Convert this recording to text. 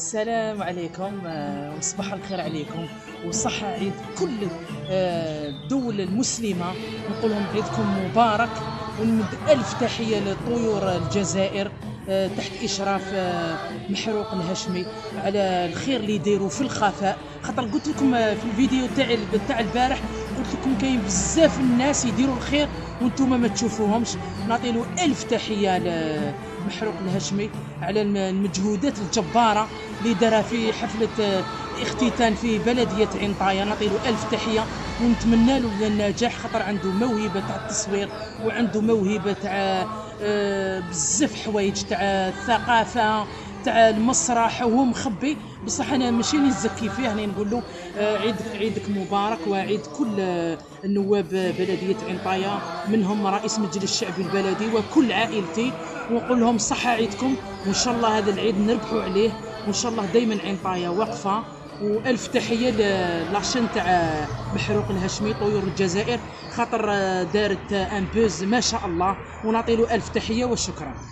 السلام عليكم، وصباح الخير عليكم وصحة عيد كل الدول المسلمة. نقول لهم عيدكم مبارك، ونمد ألف تحية لطيور الجزائر تحت إشراف محروق الهاشمي على الخير اللي يديروا في الخفاء. خاطر قلت لكم في الفيديو تاع البارح، قلت لكم كاين بزاف الناس يديروا الخير وانتم ما تشوفوهمش. نعطيله ألف تحية لمحروق الهاشمي على المجهودات الجبارة اللي دارها في حفلة الاختتام في بلدية عين طاية. نعطيله ألف تحية ونتمنى له النجاح، خاطر عنده موهبة تاع التصوير وعنده موهبة تاع بزاف حوايج تاع الثقافة تاع المسرح، وهو مخبي. بصح انا ماشي نزكي فيه، يعني نقول له عيدك مبارك، وعيد كل النواب بلديه عين طاية، منهم رئيس مجلس الشعب البلدي وكل عائلتي، ونقول لهم صحه عيدكم، وان شاء الله هذا العيد نربحوا عليه، وان شاء الله دائما عين طاية واقفه. والف تحيه لاشين تاع محروق الهاشمي طيور الجزائر، خاطر دارت ان بوز ما شاء الله، ونعطي له الف تحيه وشكرا.